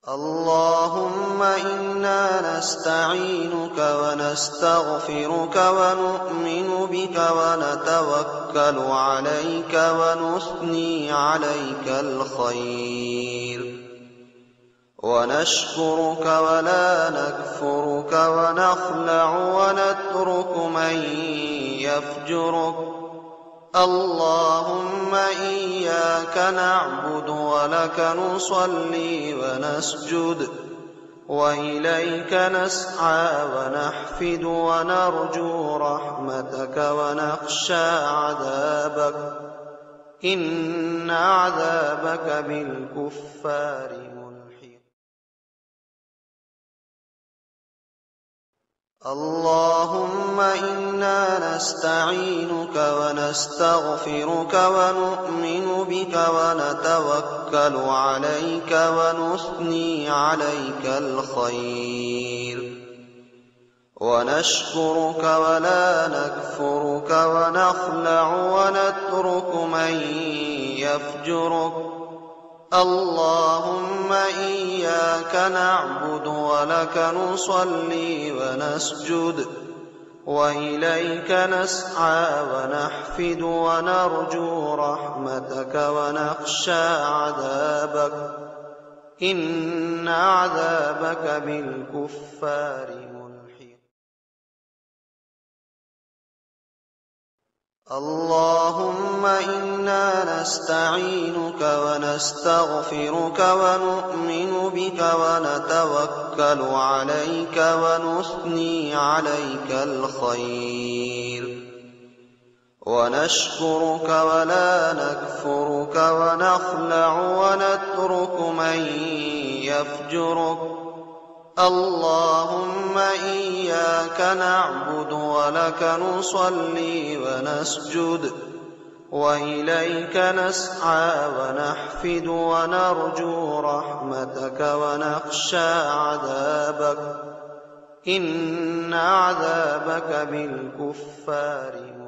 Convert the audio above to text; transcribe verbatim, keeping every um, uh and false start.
اللهم إنا نستعينك ونستغفرك ونؤمن بك ونتوكل عليك ونثني عليك الخير، ونشكرك ولا نكفرك ونخلع ونترك من يفجرك. اللهم إياك نعبد ولك نصلي ونسجد، وإليك نسعى ونحفد ونرجو رحمتك ونخشى عذابك، إن عذابك بالكفار ملحق. اللهم إنا نستعينك ونستغفرك ونؤمن بك ونتوكل عليك ونثني عليك الخير، ونشكرك ولا نكفرك ونخلع ونترك من يفجرك. اللهم إياك نعبد ولك نصلي ونسجد، وإليك نسعى ونحفد ونرجو رحمتك ونخشى عذابك، إن عذابك بالكفار ملحق. اللهم إنا نستعينك ونستغفرك ونؤمن بك ونتوكل عليك ونثني عليك الخير، ونشكرك ولا نكفرك ونخلع ونترك من يفجرك. اللهم إياك نعبد ولك نصلي ونسجد، وإليك نسعى ونحفد ونرجو رحمتك ونخشى عذابك، إن عذابك بالكفار